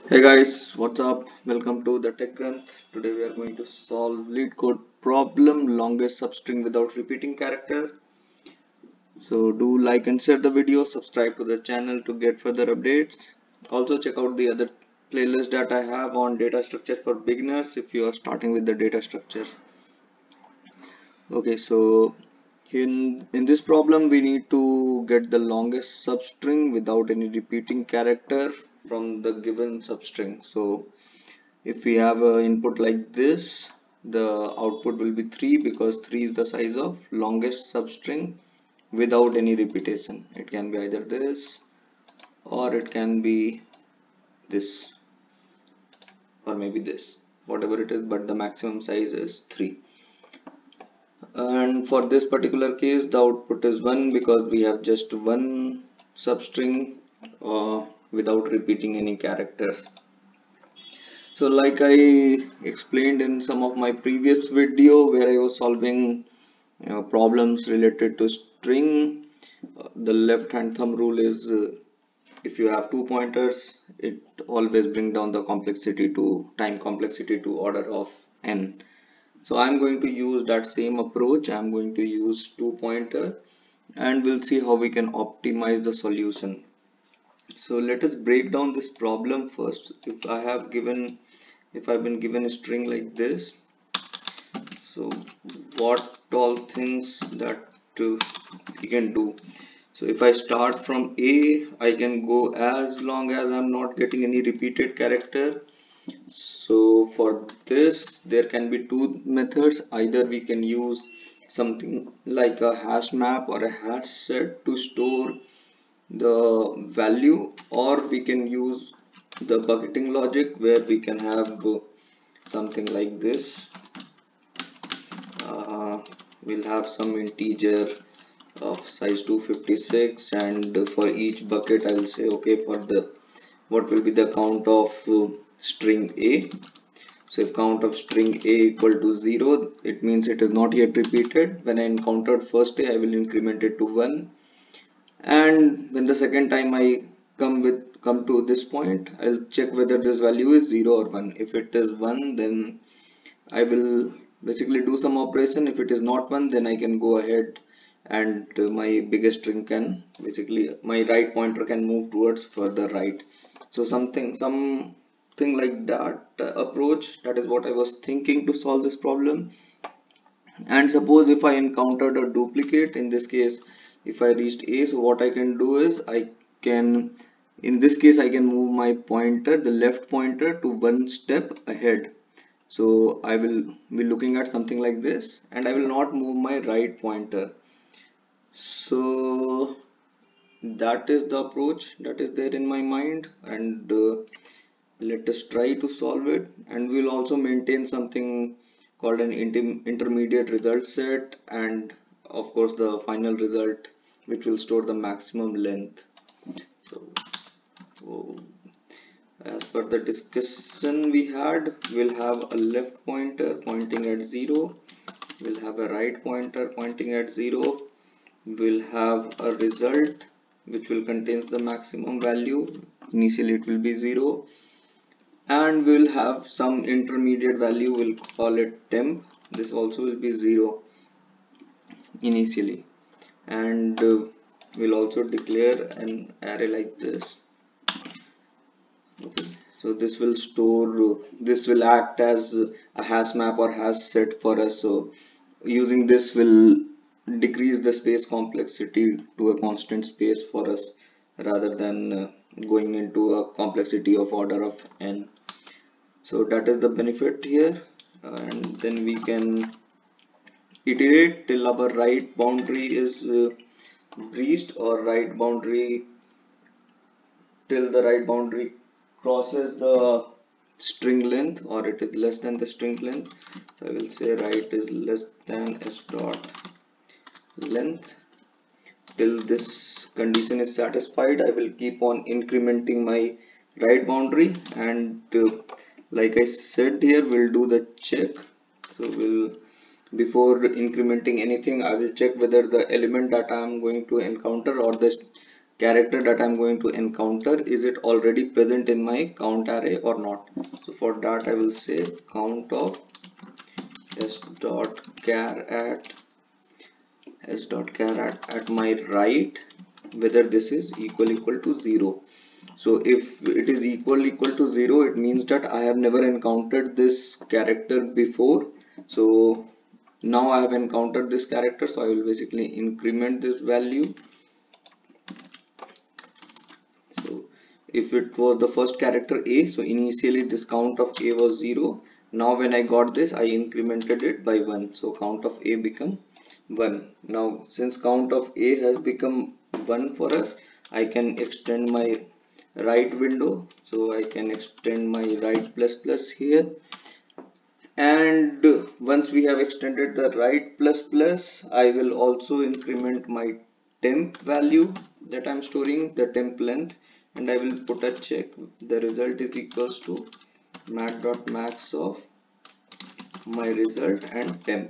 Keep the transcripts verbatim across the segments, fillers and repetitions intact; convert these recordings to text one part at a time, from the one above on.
Hey guys, what's up? Welcome to the Tech Granth. Today we are going to solve lead code problem longest substring without repeating character. So do like and share the video, subscribe to the channel to get further updates. Also check out the other playlist that I have on data structure for beginners if you are starting with the data structure. Okay, so in in this problem we need to get the longest substring without any repeating character from the given substring. So if we have an input like this, the output will be three because three is the size of longest substring without any repetition. It can be either this or it can be this or maybe this, whatever it is, but the maximum size is three. And for this particular case the output is one because we have just one substring uh, without repeating any characters. So like I explained in some of my previous video where I was solving you know, problems related to string, uh, the left hand thumb rule is uh, if you have two pointers, it always bring down the complexity to time complexity to order of n. So I'm going to use that same approach. I'm going to use two pointer and we'll see how we can optimize the solution. So let us break down this problem first. If I have given if I've been given a string like this, so what all things that uh, we can do. So if I start from A, I can go as long as I'm not getting any repeated character. So for this there can be two methods. Either we can use something like a hash map or a hash set to store the value, or we can use the bucketing logic where we can have uh, something like this. Uh, we'll have some integer of size two fifty-six, and for each bucket I will say okay, for the what will be the count of uh, string A. So if count of string A equal to zero, it means it is not yet repeated. When I encountered first A, I will increment it to one, and when the second time I come with come to this point, I'll check whether this value is zero or one. If it is one, then I will basically do some operation. If it is not one, then I can go ahead and uh, my biggest string can basically my right pointer can move towards further right. So something something like that uh, approach, that is what I was thinking to solve this problem. And suppose if I encountered a duplicate, in this case if I reached A, so what I can do is I can in this case I can move my pointer, the left pointer, to one step ahead. So I will be looking at something like this and I will not move my right pointer. So that is the approach that is there in my mind, and uh, let us try to solve it. And we'll also maintain something called an inter intermediate result set, and of course the final result, which will store the maximum length. So, so as per the discussion we had, we'll have a left pointer pointing at zero, we'll have a right pointer pointing at zero, we'll have a result which will contains the maximum value. Initially it will be zero, and we'll have some intermediate value, we'll call it temp. This also will be zero initially, and uh, we'll also declare an array like this. Okay, so this will store, this will act as a hash map or hash set for us. So using this will decrease the space complexity to a constant space for us rather than uh, going into a complexity of order of n. So that is the benefit here, and then we can iterate till our right boundary is uh, breached, or right boundary till the right boundary crosses the string length, or it is less than the string length. So I will say right is less than s dot length. Till this condition is satisfied, I will keep on incrementing my right boundary, and uh, like I said here, we'll do the check. So we'll, before incrementing anything, I will check whether the element that I am going to encounter, or the character that I'm going to encounter, is it already present in my count array or not. So for that I will say count of s dot char at s dot char at, at my right, whether this is equal equal to zero. So if it is equal equal to zero, it means that I have never encountered this character before. So now I have encountered this character, so I will basically increment this value. So if it was the first character A, so initially this count of A was zero. Now when I got this, I incremented it by one, so count of A become one. Now since count of A has become one for us, I can extend my right window. So I can extend my right plus plus here, and once we have extended the right plus plus, I will also increment my temp value that I'm storing, the temp length, and I will put a check. The result is equals to mat.max of my result and temp.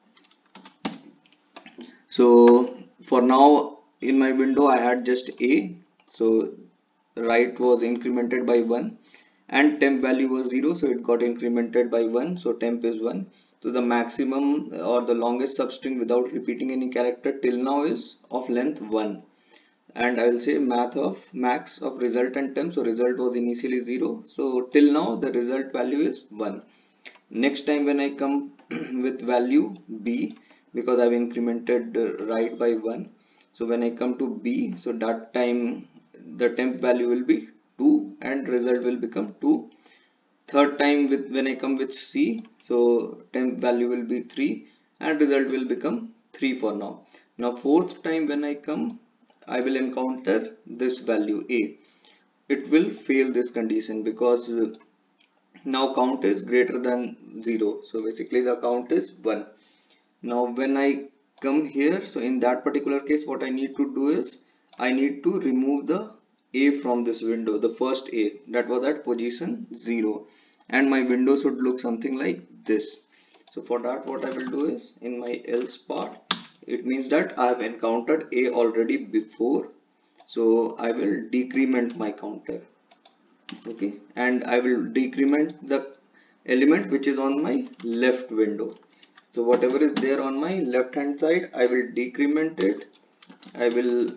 So for now in my window I had just A, so right was incremented by one, and temp value was zero, so it got incremented by one, so temp is one. So the maximum or the longest substring without repeating any character till now is of length one, and I will say math of max of result and temp. So result was initially zero, so till now the result value is one. Next time when I come with value B, because I've incremented uh, right by one, so when I come to B, so that time the temp value will be two and result will become two. Third time with when I come with C, so temp value will be three and result will become three for now. Now fourth time when I come, I will encounter this value A. It will fail this condition because uh, now count is greater than zero, so basically the count is one. Now when I come here, so in that particular case what I need to do is I need to remove the A from this window, the first A that was at position zero, and my window should look something like this. So for that what I will do is in my else part, it means that I have encountered A already before, so I will decrement my counter. Okay, and I will decrement the element which is on my left window. So whatever is there on my left hand side, I will decrement it. I will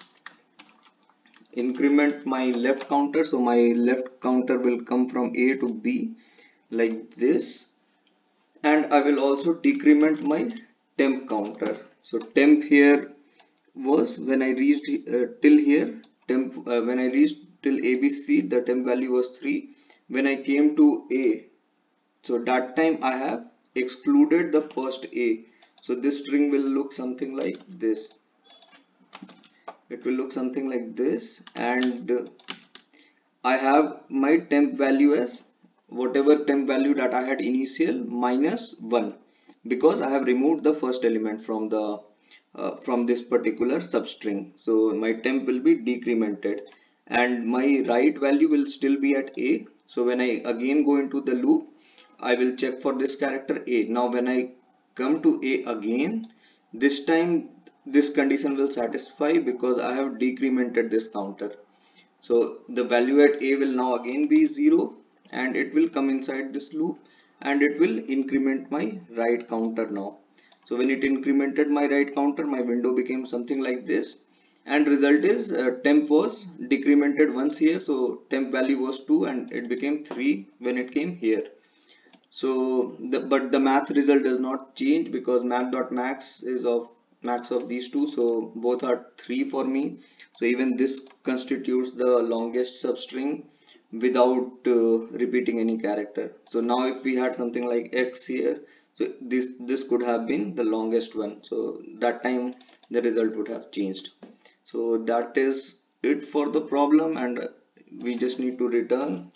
increment my left counter, so my left counter will come from A to B like this, and I will also decrement my temp counter. So temp here was when I reached uh, till here, temp uh, when I reached till A B C, the temp value was three. When I came to A, so that time I have excluded the first A, so this string will look something like this. It will look something like this, and uh, I have my temp value as whatever temp value that I had initial minus one, because I have removed the first element from the uh, from this particular substring. So my temp will be decremented and my right value will still be at A. So when I again go into the loop, I will check for this character A. Now when I come to A again, this time this condition will satisfy because I have decremented this counter. So the value at A will now again be zero, and it will come inside this loop and it will increment my right counter now. So when it incremented my right counter, my window became something like this, and result is uh, temp was decremented once here, so temp value was two and it became three when it came here. So the, but the math result does not change because math.max is of max of these two, so both are three for me. So even this constitutes the longest substring without uh, repeating any character. So now if we had something like X here, so this this could have been the longest one, so that time the result would have changed. So that is it for the problem, and we just need to return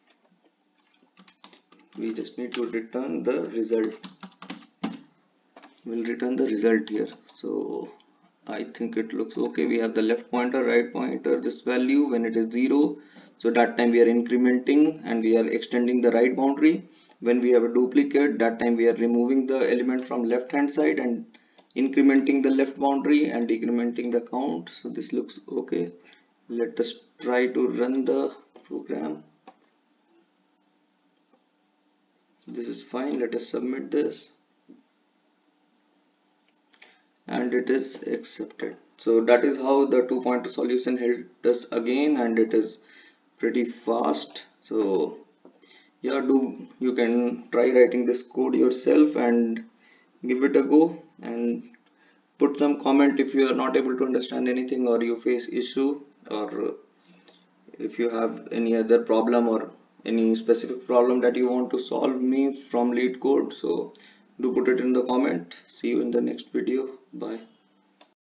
we just need to return the result. We'll return the result here. So I think it looks okay. We have the left pointer, right pointer, this value when it is zero, so that time we are incrementing and we are extending the right boundary. When we have a duplicate, that time we are removing the element from left hand side, and incrementing the left boundary and decrementing the count. So this looks okay. Let us try to run the program. This is fine. Let us submit this, and it is accepted. So that is how the two pointer solution helped us again, and it is pretty fast. So yeah, do you can try writing this code yourself and give it a go, and put some comment if you are not able to understand anything or you face issue, or if you have any other problem or any specific problem that you want to solve me from LeetCode. So do put it in the comment. See you in the next video. Bye.